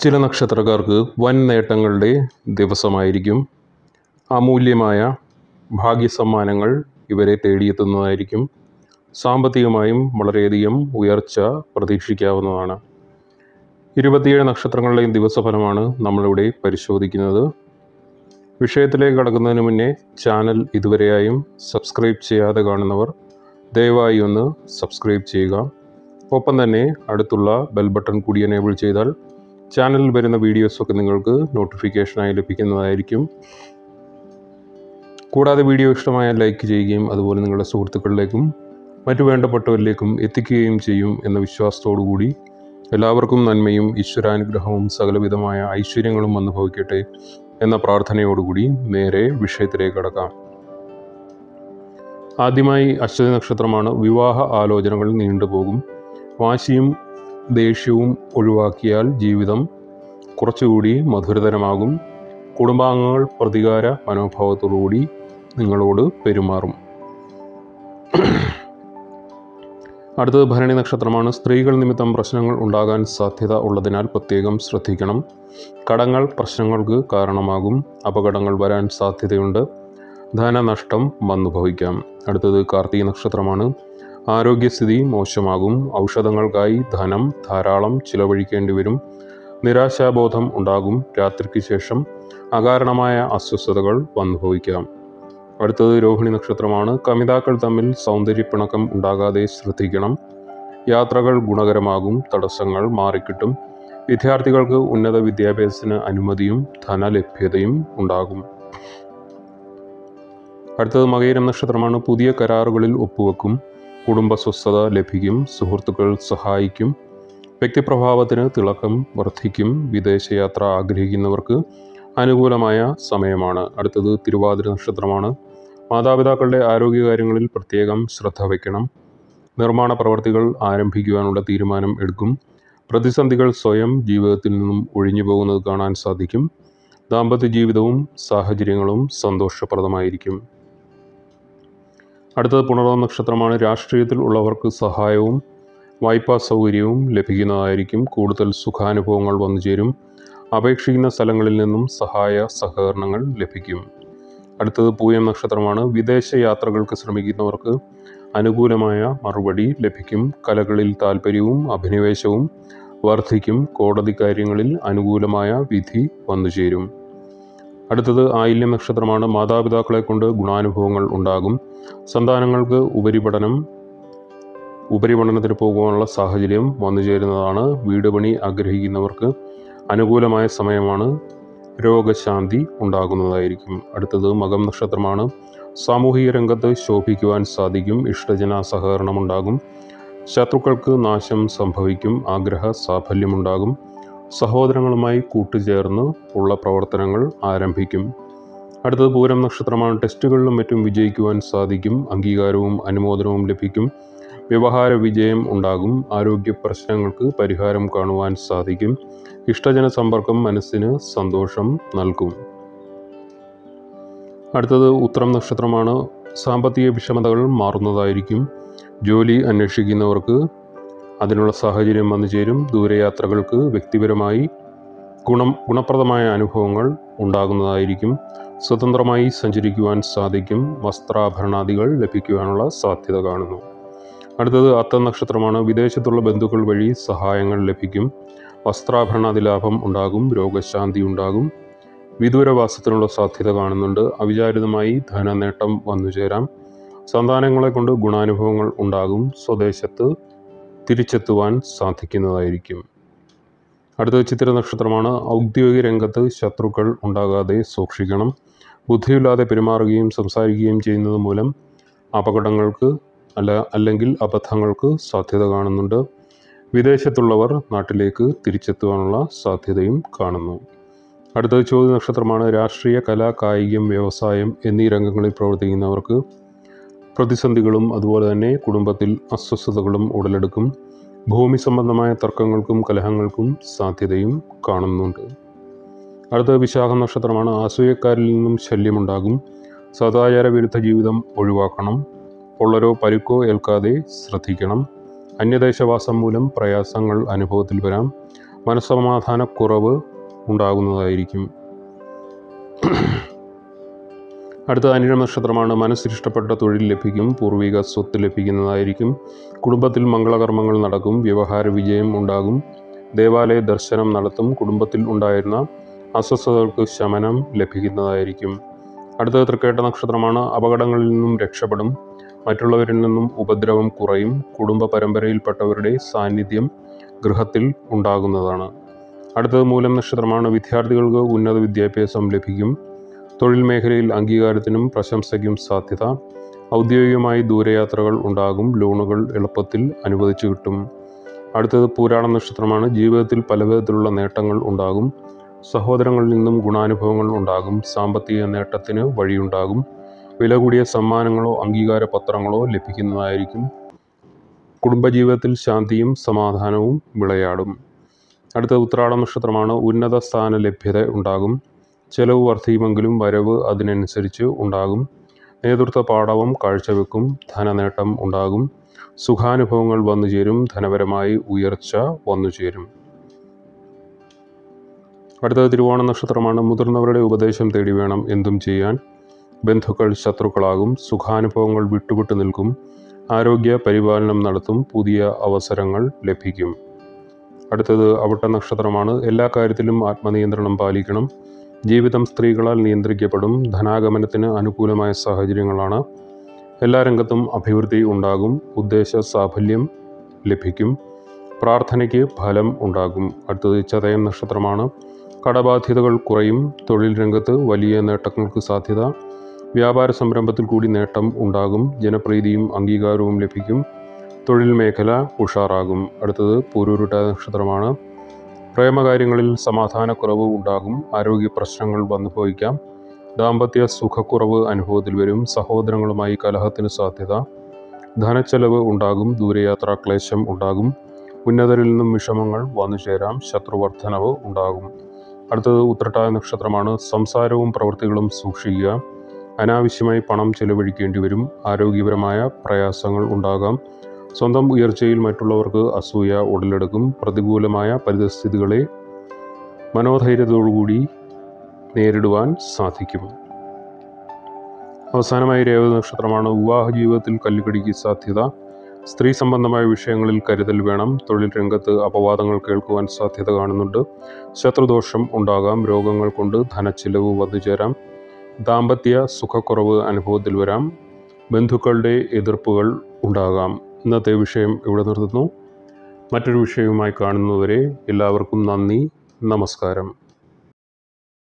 ചില നക്ഷത്രക്കാർക്ക് വൻ നേട്ടങ്ങളുടെ ദിവസമായിരിക്കും. അമൂല്യമായ ഭാഗ്യസമ്മാനങ്ങൾ ഇവരെ തേടിയെത്തുന്നതായിരിക്കും. സാമ്പത്തികമായും വളരെയധികം ഉയർച്ച പ്രതീക്ഷിക്കാവുന്നതാണ്. 27 നക്ഷത്രങ്ങളുടെയും ദിവസഫലമാണ് നമ്മളിവിടെ പരിശോധിക്കുന്നത്. വിഷയത്തിലേക്ക് കടക്കുന്നതിന് മുന്നേ ചാനൽ ഇതുവരെയായും സബ്സ്ക്രൈബ് ചെയ്യാതെ കാണുന്നവർ ദയവായി ഒന്ന് സബ്സ്ക്രൈബ് ചെയ്യുക. ഒപ്പം തന്നെ അടുത്തുള്ള ബെൽ ബട്ടൺ കൂടി എനേബിൾ ചെയ്താൽ ചാനലിൽ വരുന്ന വീഡിയോസൊക്കെ നിങ്ങൾക്ക് നോട്ടിഫിക്കേഷനായി ലഭിക്കുന്നതായിരിക്കും. കൂടാതെ വീഡിയോ ഇഷ്ടമായാൽ ലൈക്ക് ചെയ്യുകയും അതുപോലെ നിങ്ങളുടെ സുഹൃത്തുക്കളിലേക്കും മറ്റു വേണ്ടപ്പെട്ടവരിലേക്കും എത്തിക്കുകയും ചെയ്യും എന്ന വിശ്വാസത്തോടു കൂടി എല്ലാവർക്കും നന്മയും ഈശ്വരാനുഗ്രഹവും സകലവിധമായ ഐശ്വര്യങ്ങളും വന്നു ഭവിക്കട്ടെ എന്ന പ്രാർത്ഥനയോടുകൂടി നേരെ വിഷയത്തിലേക്ക് കടക്കാം. ആദ്യമായി അശ്വതി നക്ഷത്രമാണ്. വിവാഹ ആലോചനകൾ നീണ്ടുപോകും. വാശിയും ദേഷ്യവും ഒഴിവാക്കിയാൽ ജീവിതം കുറച്ചുകൂടി മധുരതരമാകും. കുടുംബാംഗങ്ങൾ പ്രതികാര മനോഭാവത്തോടുകൂടി നിങ്ങളോട് പെരുമാറും. അടുത്തത് ഭരണി നക്ഷത്രമാണ്. സ്ത്രീകൾ നിമിത്തം പ്രശ്നങ്ങൾ ഉണ്ടാകാൻ സാധ്യത ഉള്ളതിനാൽ പ്രത്യേകം ശ്രദ്ധിക്കണം. കടങ്ങൾ പ്രശ്നങ്ങൾക്ക് കാരണമാകും. അപകടങ്ങൾ വരാൻ സാധ്യതയുണ്ട്. ധനനഷ്ടം വന്നു ഭവിക്കാം. അടുത്തത് കാർത്തിക നക്ഷത്രമാണ്. ആരോഗ്യസ്ഥിതി മോശമാകും. ഔഷധങ്ങൾക്കായി ധനം ധാരാളം ചിലവഴിക്കേണ്ടി വരും. നിരാശാബോധം ഉണ്ടാകും. രാത്രിക്ക് ശേഷം അകാരണമായ അസ്വസ്ഥതകൾ വന്നു ഭവിക്കാം. അടുത്തത് രോഹിണി നക്ഷത്രമാണ്. കമിതാക്കൾ തമ്മിൽ സൗന്ദര്യപ്പിണക്കം ഉണ്ടാകാതെ ശ്രദ്ധിക്കണം. യാത്രകൾ ഗുണകരമാകും. തടസ്സങ്ങൾ മാറിക്കിട്ടും. വിദ്യാർത്ഥികൾക്ക് ഉന്നത വിദ്യാഭ്യാസത്തിന് അനുമതിയും ധനലഭ്യതയും ഉണ്ടാകും. അടുത്തത് മകയിരം നക്ഷത്രമാണ്. പുതിയ കരാറുകളിൽ ഒപ്പുവെക്കും. കുടുംബ സ്വസ്ഥത ലഭിക്കും. സുഹൃത്തുക്കൾ സഹായിക്കും. വ്യക്തിപ്രഭാവത്തിന് തിളക്കം വർദ്ധിക്കും. വിദേശയാത്ര ആഗ്രഹിക്കുന്നവർക്ക് അനുകൂലമായ സമയമാണ്. അടുത്തത് തിരുവാതിര നക്ഷത്രമാണ്. മാതാപിതാക്കളുടെ ആരോഗ്യകാര്യങ്ങളിൽ പ്രത്യേകം ശ്രദ്ധ വയ്ക്കണം. നിർമ്മാണ പ്രവർത്തികൾ ആരംഭിക്കുവാനുള്ള തീരുമാനം എടുക്കും. പ്രതിസന്ധികൾ സ്വയം ജീവിതത്തിൽ നിന്നും ഒഴിഞ്ഞു പോകുന്നത് കാണാൻ സാധിക്കും. ദാമ്പത്യ ജീവിതവും സാഹചര്യങ്ങളും സന്തോഷപ്രദമായിരിക്കും. അടുത്തത് പുണർന്ന നക്ഷത്രമാണ്. രാഷ്ട്രീയത്തിൽ ഉള്ളവർക്ക് സഹായവും വായ്പാ സൗകര്യവും ലഭിക്കുന്നതായിരിക്കും. കൂടുതൽ സുഖാനുഭവങ്ങൾ വന്നു ചേരും. അപേക്ഷിക്കുന്ന സ്ഥലങ്ങളിൽ നിന്നും സഹായ സഹകരണങ്ങൾ ലഭിക്കും. അടുത്തത് പൂയം നക്ഷത്രമാണ്. വിദേശ യാത്രകൾക്ക് ശ്രമിക്കുന്നവർക്ക് അനുകൂലമായ മറുപടി ലഭിക്കും. കലകളിൽ താല്പര്യവും അഭിനിവേശവും വർദ്ധിക്കും. കോടതി കാര്യങ്ങളിൽ അനുകൂലമായ വിധി വന്നു ചേരും. അടുത്തത് ആയില്യം നക്ഷത്രമാണ്. മാതാപിതാക്കളെ കൊണ്ട് ഗുണാനുഭവങ്ങൾ ഉണ്ടാകും. സന്താനങ്ങൾക്ക് ഉപരിപഠനത്തിന് പോകുവാനുള്ള സാഹചര്യം വന്നു ചേരുന്നതാണ്. വീട് പണി ആഗ്രഹിക്കുന്നവർക്ക് അനുകൂലമായ സമയമാണ്. രോഗശാന്തി ഉണ്ടാകുന്നതായിരിക്കും. അടുത്തത് മകം നക്ഷത്രമാണ്. സാമൂഹിക രംഗത്ത് ശോഭിക്കുവാൻ സാധിക്കും. ഇഷ്ടജന സഹകരണം ഉണ്ടാകും. ശത്രുക്കൾക്ക് നാശം സംഭവിക്കും. ആഗ്രഹ സാഫല്യമുണ്ടാകും. സഹോദരങ്ങളുമായി കൂട്ടുചേർന്ന് ഉള്ള പ്രവർത്തനങ്ങൾ ആരംഭിക്കും. അടുത്തത് പൂരം നക്ഷത്രമാണ്. ടെസ്റ്റുകളിലും മറ്റും വിജയിക്കുവാൻ സാധിക്കും. അംഗീകാരവും അനുമോദനവും ലഭിക്കും. വ്യവഹാര വിജയം ഉണ്ടാകും. ആരോഗ്യ പ്രശ്നങ്ങൾക്ക് പരിഹാരം കാണുവാൻ സാധിക്കും. ഇഷ്ടജന സമ്പർക്കം മനസ്സിന് സന്തോഷം നൽകും. അടുത്തത് ഉത്രം നക്ഷത്രമാണ്. സാമ്പത്തിക വിഷമതകൾ മാറുന്നതായിരിക്കും. ജോലി അന്വേഷിക്കുന്നവർക്ക് അതിനുള്ള സാഹചര്യം വന്നു ചേരും. ദൂരയാത്രകൾക്ക് വ്യക്തിപരമായി ഗുണപ്രദമായ അനുഭവങ്ങൾ ഉണ്ടാകുന്നതായിരിക്കും. സ്വതന്ത്രമായി സഞ്ചരിക്കുവാൻ സാധിക്കും. വസ്ത്രാഭരണാദികൾ ലഭിക്കുവാനുള്ള സാധ്യത കാണുന്നു. അടുത്തത് അത്തം നക്ഷത്രമാണ്. വിദേശത്തുള്ള ബന്ധുക്കൾ വഴി സഹായങ്ങൾ ലഭിക്കും. വസ്ത്രാഭരണാദി ലാഭം ഉണ്ടാകും. രോഗശാന്തി ഉണ്ടാകും. വിദൂരവാസത്തിനുള്ള സാധ്യത കാണുന്നുണ്ട്. അവിചാരിതമായി ധനനേട്ടം വന്നു ചേരാം. സന്താനങ്ങളെ കൊണ്ട് ഗുണാനുഭവങ്ങൾ ഉണ്ടാകും. സ്വദേശത്ത് തിരിച്ചെത്തുവാൻ സാധിക്കുന്നതായിരിക്കും. അടുത്തത് ചിത്തിര നക്ഷത്രമാണ്. ഔദ്യോഗിക രംഗത്ത് ശത്രുക്കൾ ഉണ്ടാകാതെ സൂക്ഷിക്കണം. ബുദ്ധിയില്ലാതെ പെരുമാറുകയും സംസാരിക്കുകയും ചെയ്യുന്നത് മൂലം അപകടങ്ങൾക്ക് അല്ലെങ്കിൽ അബദ്ധങ്ങൾക്ക് സാധ്യത കാണുന്നുണ്ട്. വിദേശത്തുള്ളവർ നാട്ടിലേക്ക് തിരിച്ചെത്തുവാനുള്ള സാധ്യതയും കാണുന്നു. അടുത്തത് ചോതി നക്ഷത്രമാണ്. രാഷ്ട്രീയ, കല, കായികം, വ്യവസായം എന്നീ രംഗങ്ങളിൽ പ്രവർത്തിക്കുന്നവർക്ക് പ്രതിസന്ധികളും അതുപോലെ തന്നെ കുടുംബത്തിൽ അസ്വസ്ഥതകളും ഉടലെടുക്കും. ഭൂമി സംബന്ധമായ തർക്കങ്ങൾക്കും കലഹങ്ങൾക്കും സാധ്യതയും കാണുന്നുണ്ട്. അടുത്തത് വിശാഖം നക്ഷത്രമാണ്. അസൂയക്കാരിൽ നിന്നും ശല്യമുണ്ടാകും. സദാചാര വിരുദ്ധ ജീവിതം ഒഴിവാക്കണം. പൊള്ളരോ പരുക്കോ ഏൽക്കാതെ ശ്രദ്ധിക്കണം. അന്യദേശവാസം മൂലം പ്രയാസങ്ങൾ അനുഭവത്തിൽ വരാം. മനസ്സമാധാനക്കുറവ് ഉണ്ടാകുന്നതായിരിക്കും. അടുത്ത അനിഴ നക്ഷത്രമാണ്. മനസ്സിലിഷ്ടപ്പെട്ട തൊഴിൽ ലഭിക്കും. പൂർവിക സ്വത്ത് ലഭിക്കുന്നതായിരിക്കും. കുടുംബത്തിൽ മംഗളകർമ്മങ്ങൾ നടക്കും. വ്യവഹാര വിജയം ഉണ്ടാകും. ദേവാലയ ദർശനം നടത്തും. കുടുംബത്തിൽ ഉണ്ടായിരുന്ന അസ്വസ്ഥതകൾക്ക് ശമനം ലഭിക്കുന്നതായിരിക്കും. അടുത്തത് തൃക്കേട്ട നക്ഷത്രമാണ്. അപകടങ്ങളിൽ നിന്നും രക്ഷപ്പെടും. മറ്റുള്ളവരിൽ നിന്നും ഉപദ്രവം കുറയും. കുടുംബ പരമ്പരയിൽപ്പെട്ടവരുടെ സാന്നിധ്യം ഗൃഹത്തിൽ ഉണ്ടാകുന്നതാണ്. അടുത്തത് മൂലം നക്ഷത്രമാണ്. വിദ്യാർത്ഥികൾക്ക് ഉന്നത വിദ്യാഭ്യാസം ലഭിക്കും. തൊഴിൽ മേഖലയിൽ അംഗീകാരത്തിനും പ്രശംസയ്ക്കും സാധ്യത. ഔദ്യോഗികമായി ദൂരയാത്രകൾ ഉണ്ടാകും. ലോണുകൾ എളുപ്പത്തിൽ അനുവദിച്ചു കിട്ടും. അടുത്തത് പൂരാട നക്ഷത്രമാണ്. ജീവിതത്തിൽ പലവിധത്തിലുള്ള നേട്ടങ്ങൾ ഉണ്ടാകും. സഹോദരങ്ങളിൽ നിന്നും ഗുണാനുഭവങ്ങൾ ഉണ്ടാകും. സാമ്പത്തിക നേട്ടത്തിന് വഴിയുണ്ടാകും. വില കൂടിയ സമ്മാനങ്ങളോ അംഗീകാര പത്രങ്ങളോ ലഭിക്കുന്നതായിരിക്കും. കുടുംബജീവിതത്തിൽ ശാന്തിയും സമാധാനവും വിളയാടും. അടുത്ത ഉത്രാട നക്ഷത്രമാണ്. ഉന്നത സ്ഥാന ലഭ്യത ഉണ്ടാകും. ചെലവ് വർദ്ധിക്കുമെങ്കിലും വരവ് അതിനനുസരിച്ച് ഉണ്ടാകും. നേതൃത്വ പാടവം കാഴ്ചവെക്കും. ധനനേട്ടം ഉണ്ടാകും. സുഖാനുഭവങ്ങൾ വന്നുചേരും. ധനപരമായി ഉയർച്ച വന്നുചേരും. അടുത്തത് തിരുവോണ നക്ഷത്രമാണ്. മുതിർന്നവരുടെ ഉപദേശം തേടി വേണം എന്തും ചെയ്യാൻ. ബന്ധുക്കൾ ശത്രുക്കളാകും. സുഖാനുഭവങ്ങൾ വിട്ടുവിട്ട് നിൽക്കും. ആരോഗ്യ പരിപാലനം നടത്തും. പുതിയ അവസരങ്ങൾ ലഭിക്കും. അടുത്തത് അവിട്ട നക്ഷത്രമാണ്. എല്ലാ കാര്യത്തിലും ആത്മനിയന്ത്രണം പാലിക്കണം. ജീവിതം സ്ത്രീകളാൽ നിയന്ത്രിക്കപ്പെടും. ധനാഗമനത്തിന് അനുകൂലമായ സാഹചര്യങ്ങളാണ്. എല്ലാ രംഗത്തും അഭിവൃദ്ധി ഉണ്ടാകും. ഉദ്ദേശ സാഫല്യം ലഭിക്കും. പ്രാർത്ഥനയ്ക്ക് ഫലം ഉണ്ടാകും. അടുത്തത് ചതയം നക്ഷത്രമാണ്. കടബാധ്യതകൾ കുറയും. തൊഴിൽ രംഗത്ത് വലിയ നേട്ടങ്ങൾക്ക് സാധ്യത. വ്യാപാര സംരംഭത്തിൽ കൂടി നേട്ടം ഉണ്ടാകും. ജനപ്രീതിയും അംഗീകാരവും ലഭിക്കും. തൊഴിൽ മേഖല ഉഷാറാകും. അടുത്തത് പൂരുരുട്ട നക്ഷത്രമാണ്. പ്രേമകാര്യങ്ങളിൽ സമാധാനക്കുറവ് ഉണ്ടാകും. ആരോഗ്യ പ്രശ്നങ്ങൾ വന്നുപോയിക്കാം. ദാമ്പത്യ സുഖക്കുറവ് അനുഭവത്തിൽ വരും. സഹോദരങ്ങളുമായി കലഹത്തിന് സാധ്യത. ധനച്ചെലവ് ഉണ്ടാകും. ദൂരയാത്രാ ക്ലേശം ഉണ്ടാകും. ഉന്നതരിൽ നിന്നും വിഷമങ്ങൾ വന്നുചേരാം. ശത്രുവർദ്ധനവ് ഉണ്ടാകും. അടുത്തത് ഉത്രട്ടായ നക്ഷത്രമാണ്. സംസാരവും പ്രവൃത്തികളും സൂക്ഷിക്കുക. അനാവശ്യമായി പണം ചെലവഴിക്കേണ്ടി വരും. ആരോഗ്യപരമായ പ്രയാസങ്ങൾ ഉണ്ടാകാം. സ്വന്തം ഉയർച്ചയിൽ മറ്റുള്ളവർക്ക് അസൂയ ഉടലെടുക്കും. പ്രതികൂലമായ പരിതസ്ഥിതികളെ മനോധൈര്യത്തോടുകൂടി നേരിടുവാൻ സാധിക്കും. അവസാനമായി രേവതി നക്ഷത്രമാണ്. വിവാഹ ജീവിതത്തിൽ കല്ലുകടിക്ക് സാധ്യത. സ്ത്രീ സംബന്ധമായ വിഷയങ്ങളിൽ കരുതൽ വേണം. തൊഴിൽ രംഗത്ത് അപവാദങ്ങൾ കേൾക്കുവാൻ സാധ്യത കാണുന്നുണ്ട്. ശത്രുദോഷം ഉണ്ടാകാം. രോഗങ്ങൾ കൊണ്ട് ധനച്ചിലവ് വന്നുചേരാം. ദാമ്പത്യ സുഖക്കുറവ് അനുഭവത്തിൽ വരാം. ബന്ധുക്കളുടെ എതിർപ്പുകൾ ഉണ്ടാകാം. ഇന്നത്തെ വിഷയം ഇവിടെ നിർത്തുന്നു. മറ്റൊരു വിഷയവുമായി കാണുന്നതുവരെ എല്ലാവർക്കും നന്ദി, നമസ്കാരം.